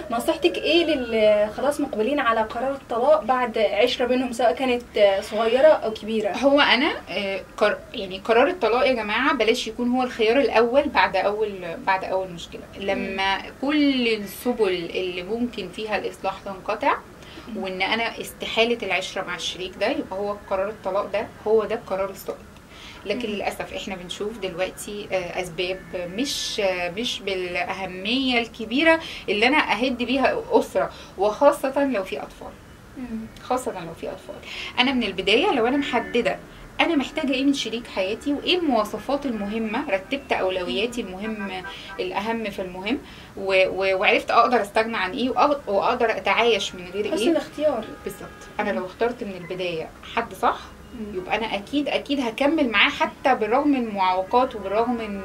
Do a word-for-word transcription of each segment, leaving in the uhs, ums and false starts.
نصيحتك ايه للي خلاص مقبلين على قرار الطلاق بعد عشره بينهم سواء كانت صغيره او كبيره؟ هو انا آه، قر... يعني قرار الطلاق يا جماعه بلاش يكون هو الخيار الاول بعد اول بعد اول مشكله. لما كل السبل اللي ممكن فيها الاصلاح تنقطع وان انا استحاله العشره مع الشريك ده، يبقى هو قرار الطلاق ده هو ده القرار الصائب. لكن للاسف احنا بنشوف دلوقتي اسباب مش مش بالاهميه الكبيره اللي انا اهد بيها اسره، وخاصه لو في اطفال. خاصه لو في اطفال انا من البدايه لو انا محدده انا محتاجه ايه من شريك حياتي وايه المواصفات المهمه، رتبت اولوياتي المهم الاهم في المهم، وعرفت اقدر استغنى عن ايه واقدر اتعايش من غير ايه. حسن الاختيار بالظبط. انا لو اخترت من البدايه حد صح يبقى انا اكيد اكيد هكمل معاه حتى بالرغم من المعوقات وبالرغم من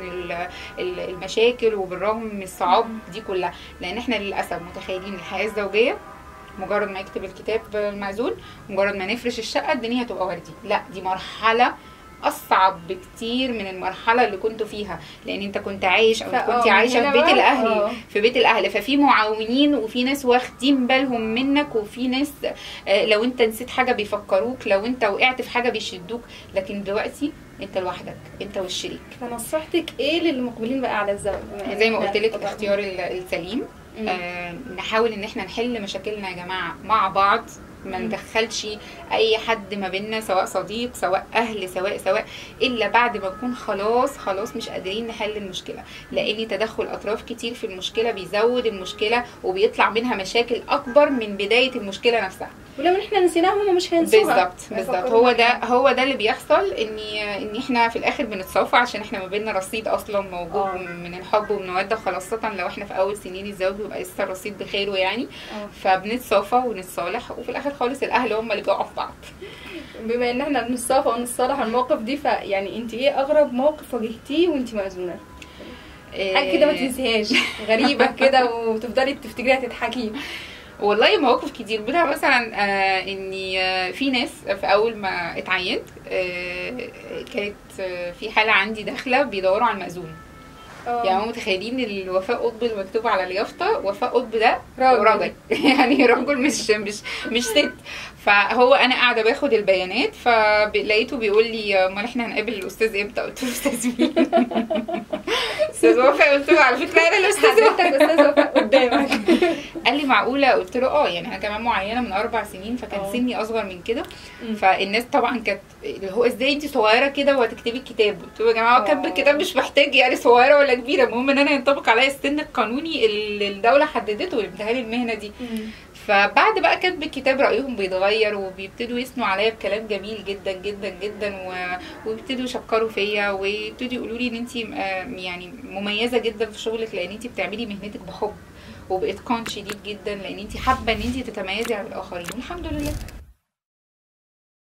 المشاكل وبالرغم من الصعاب دي كلها. لان احنا للاسف متخيلين الحياه الزوجيه مجرد ما يكتب الكتاب المعزول، مجرد ما نفرش الشقه الدنيا هتبقى وردي. لا، دي مرحله اصعب بكتير من المرحله اللي كنتوا فيها، لان انت كنت عايش او كنت عايشه في بيت الاهل في بيت الاهل ففي معاونين وفي ناس واخدين بالهم منك، وفي ناس لو انت نسيت حاجه بيفكروك، لو انت وقعت في حاجه بيشدوك. لكن دلوقتي انت لوحدك، انت والشريك. فنصيحتك ايه للمقبلين بقى على الزواج؟ زي ما قلت لك الاختيار السليم. آه نحاول ان احنا نحل مشاكلنا يا جماعه مع بعض، ما ندخلش اي حد ما بيننا سواء صديق سواء اهل سواء سواء الا بعد ما نكون خلاص خلاص مش قادرين نحل المشكله. لان تدخل اطراف كتير في المشكله بيزود المشكله وبيطلع منها مشاكل اكبر من بدايه المشكله نفسها. ولو احنا نسيناها هم مش هينسوها. بالظبط بالظبط. هو ده هو ده اللي بيحصل، ان ان احنا في الاخر بنتصافى عشان احنا ما بيننا رصيد اصلا موجود أوه. من الحب والموده، خاصه لو احنا في اول سنين الزواج بيبقى لسه الرصيد بخيره يعني. أوه. فبنتصافى ونتصالح وفي الاخر خالص الاهل هم اللي بيقعوا في بعض. بما ان احنا بنتصافى ونتصالح المواقف دي، فيعني انت ايه اغرب موقف واجهتيه وانت مأذونه؟ حاجه كده ما تنسيهاش، غريبه كده وتفضلي تفتكريها تضحكي. والله مواقف كتير منها مثلا آه اني آه في ناس في اول ما اتعينت آه كانت آه في حاله عندي داخله بيدوروا على المأذون. أوه. يعني هم متخيلين الوفاء قطب المكتوب على اليافطه وفاء قطب ده راجل, راجل. يعني راجل مش مش مش ست. فهو انا قاعده باخد البيانات فلقيته بيقول لي امال احنا هنقابل الاستاذ امتى؟ قلت له استاذ مين؟ استاذ وفاء. قلت له على فكره انا الاستاذ وفاء. استاذ وفاء قدامك. قال لي معقوله؟ قلت له اه يعني انا كمان معينه من اربع سنين فكان أوه. سني اصغر من كده. فالناس طبعا كانت اللي هو ازاي انت صغيره كده وهتكتبي الكتاب؟ قلت له يا جماعه كاتب الكتاب مش محتاج يعني صغيره ولا كبيره، المهم ان انا ينطبق عليا السن القانوني اللي الدوله حددته لامتهان المهنه دي. مم. فبعد بقى كتب الكتاب رايهم بيتغير وبيبتدوا يثنوا عليا بكلام جميل جدا جدا جدا، وبيبتدوا يشكروا فيا ويبتدوا يقولوا لي ان انت يعني مميزه جدا في شغلك لان انت بتعملي مهنتك بحب وباتقان شديد جدا، لان انت حابه ان انت تتميزي على الاخرين. والحمد لله.